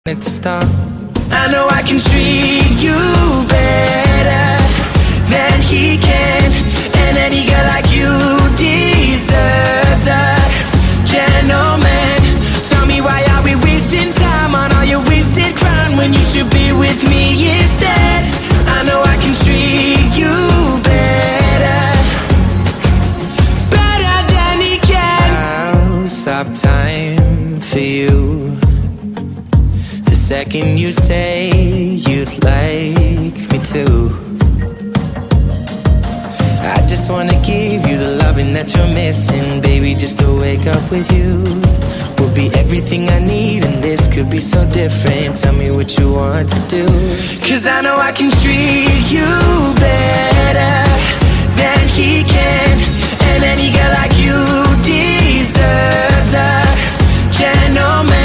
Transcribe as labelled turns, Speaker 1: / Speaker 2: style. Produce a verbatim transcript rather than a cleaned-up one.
Speaker 1: it to stop.
Speaker 2: I know I can treat you better than he can, and any girl like you deserves a gentleman. Tell me, why are we wasting time on all your wasted crown when you should be with me instead? I know I can treat you better, better than he can.
Speaker 1: I'll stop time for you the second you say you'd like me to. I just wanna give you the loving that you're missing, baby. Just to wake up with you will be everything I need, and this could be so different. Tell me what you want to do,
Speaker 2: 'cause I know I can treat you better than he can, and any girl like you deserves a gentleman.